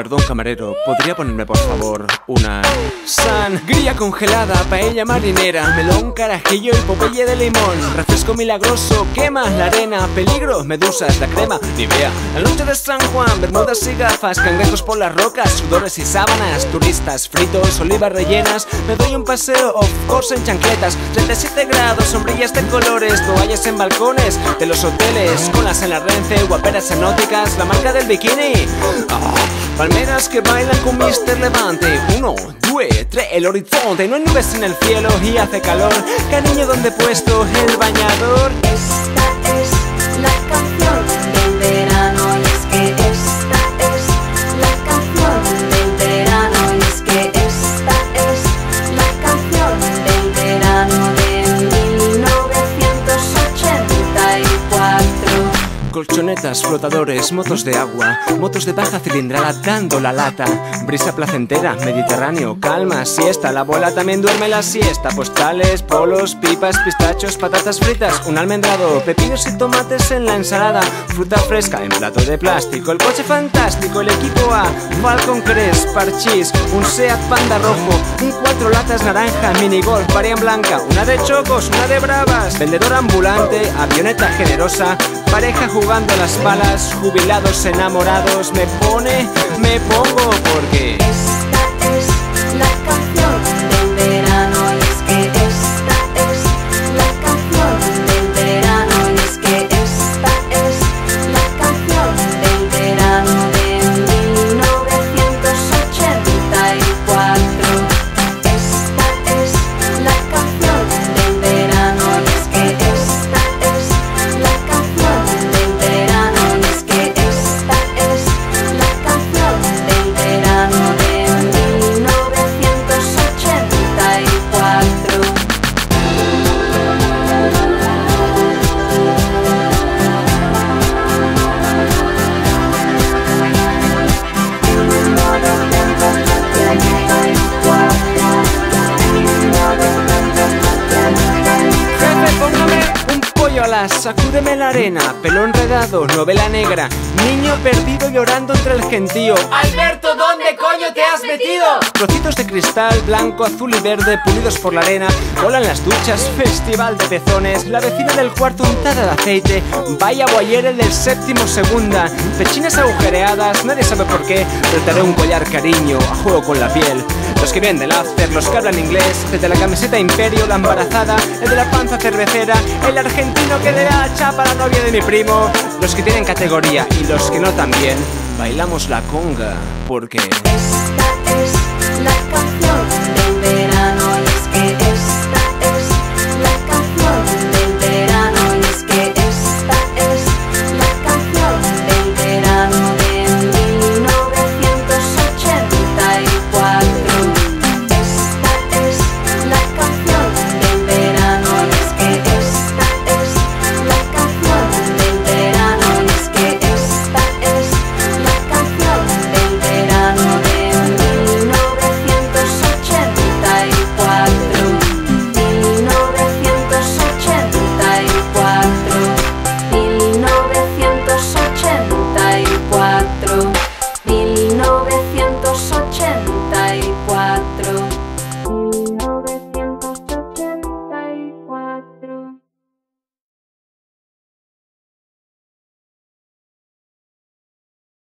Perdón, camarero, ¿podría ponerme por favor una sangría congelada, paella marinera, melón, carajillo y popeye de limón, refresco milagroso, quema la arena, peligro, medusas, la crema, Nivea, la noche de San Juan, bermudas y gafas, cangrejos por las rocas, sudores y sábanas, turistas, fritos, olivas rellenas, me doy un paseo of course en chancletas, 37 grados, sombrillas de colores, toallas en balcones de los hoteles, colas en la Renfe, guaperas exóticas, la marca del bikini, palmeras que bailan con Mr. Levante. 1, 2, 3, el horizonte, no hay nubes en el cielo y hace calor. Cariño, ¿dónde he puesto el bañador? Esta es la canción del verano, y es que esta es la canción del verano, y es que esta es la canción del verano de 1984. Colchonetas, flotadores, motos de agua, motos de baja cilindrada dando la lata, brisa placentera, Mediterráneo, calma, siesta, la abuela también duerme la siesta, postales, polos, pipas, pistachos, patatas fritas, un almendrado, pepinos y tomates en la ensalada, fruta fresca en plato de plástico, el coche fantástico, el equipo A, Falcon Crest, Parchís, un Seat Panda rojo, un 4 latas naranja, minigolf, varian blanca, una de chocos, una de bravas, vendedor ambulante, avioneta generosa, pareja jugando a las balas, jubilados enamorados, me pongo porque esta es la canción del verano, y es que esta es la canción del verano, y es que esta es la canción del verano de 1984. Esta es la canción del verano, y es que esta es la canción del verano, y es que esta es la canción del verano de 1984. jefe, póngame un pollo a las, sacúdeme la arena, pelo enredado, novela negra, niño perdido llorando entre el gentío. Alberto, ¿dónde coño te has metido? Trocitos de cristal, blanco, azul y verde, pulidos por la arena, cola en las duchas, festival de pezones, la vecina del cuarto untada de aceite, vaya boyer el del séptimo segunda, pechinas agujereadas, nadie sabe por qué, trataré un collar cariño, a juego con la piel, los que vienen del after, los que hablan inglés, el de la camiseta imperio, la embarazada, el de la panza cervecera, el argentino que le da la chapa a la novia de mi primo, los que tienen categoría y los que no también, bailamos la conga, porque Esta es la canción del verano.